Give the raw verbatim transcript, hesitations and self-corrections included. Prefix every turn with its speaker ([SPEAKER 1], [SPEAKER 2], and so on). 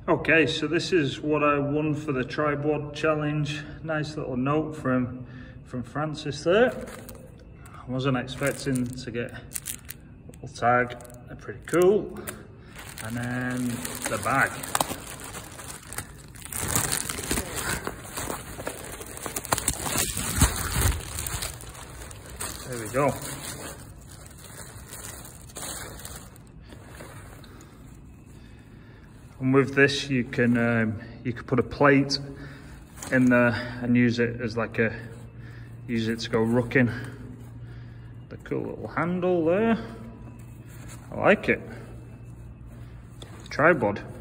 [SPEAKER 1] Okay, so this is what I won for the Tribe W O D challenge. Nice little note from from Francis there. I wasn't expecting to get a little tag. They're pretty cool. And then the bag. There we go. And with this, you can um, you can put a plate in there and use it as like a use it to go rucking. The cool little handle there. I like it. Tribewod.